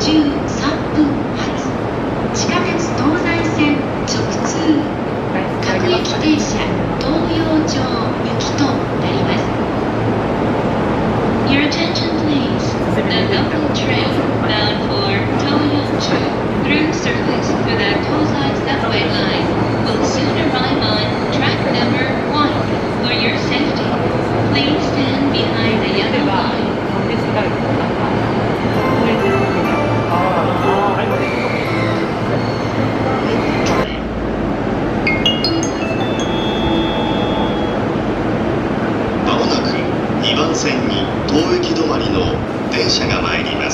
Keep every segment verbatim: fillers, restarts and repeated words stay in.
じゅうさんぷん発地下鉄東西線直通各駅停車東陽町行きとなります。 Your attention please. The local train bound for Toyocho through service through the Tozai subway line will soon arrive on track number one. For your safety, please stand behind the yellow line. まもなくにばん線に当駅止まりの電車が参ります。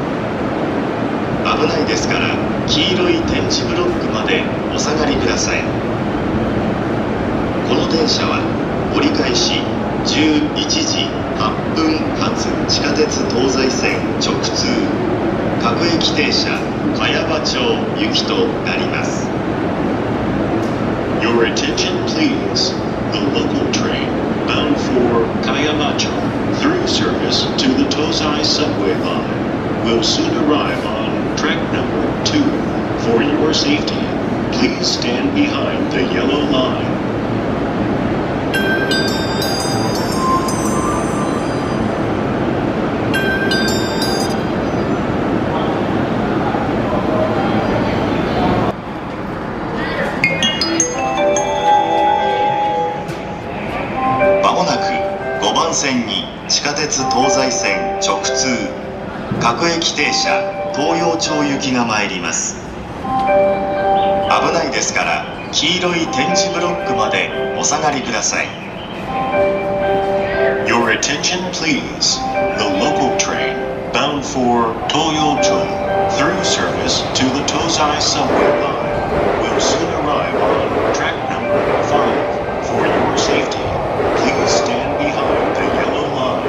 危ないですから黄色い点字ブロックまでお下がりください。この電車は折り返しじゅういちじはっぷん発地下鉄東西線直通各駅停車茅場町行きとなります。 Your attention please. The local train bound for Kayabacho through service to the Tozai subway line will soon arrive on track number two. For your safety, please stand behind the yellow line. まもなくごばん線に地下鉄東西線直通各駅停車東陽町行きが参ります。危ないですから黄色い点字ブロックまでお下がりください。 Your attention please. The local train bound for Toyocho through service to the Tozai subway line will soon arrive on track number five. For your safety, please stand behind the yellow line.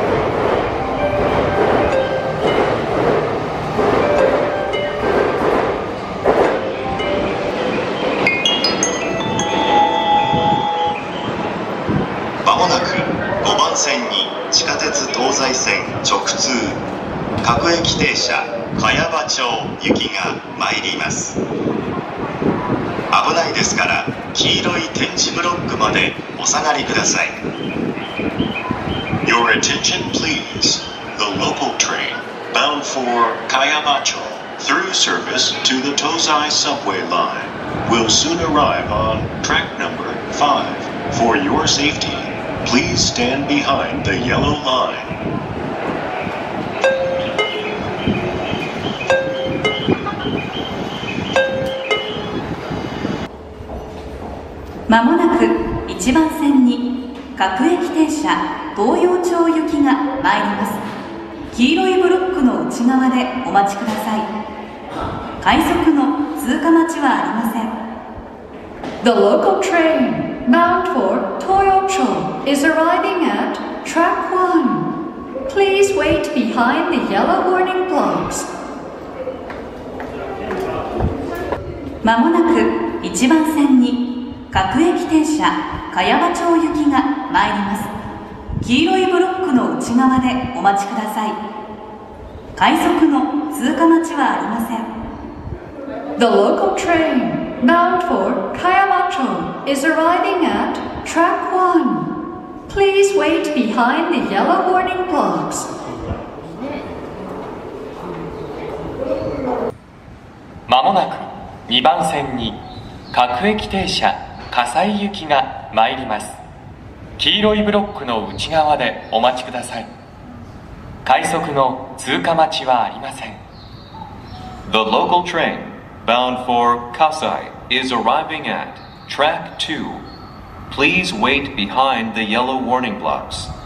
まもなくごばん線に地下鉄東西線直通各駅停車茅場町行きが参ります。危ないですから黄色い点字ブロックまでお下がりください。 Your attention please. The local train bound for Kayabacho through service to the Tozai subway line will soon arrive on track number five. For your safety, please stand behind the yellow line. まもなくいちばん線に各駅停車東陽町行きが参ります。黄色いブロックの内側でお待ちください。快速の通過待ちはありません。 The local train bound for Toyocho is arriving at track one. Please wait behind the yellow warning blocks. まもなくいちばん線に各駅停車茅場町行きが参ります。黄色いブロックの内側でお待ちください。快速の通過待ちはありません。 The local train bound for Kayabacho is arriving at track one. Please wait behind the yellow warning blocks. まもなくにばん線に各駅停車葛西行きが参ります。黄色いブロックの内側でお待ちください。快速の通過待ちはありません。 The local train bound for Kasai is arriving at track two. Please wait behind the yellow warning blocks.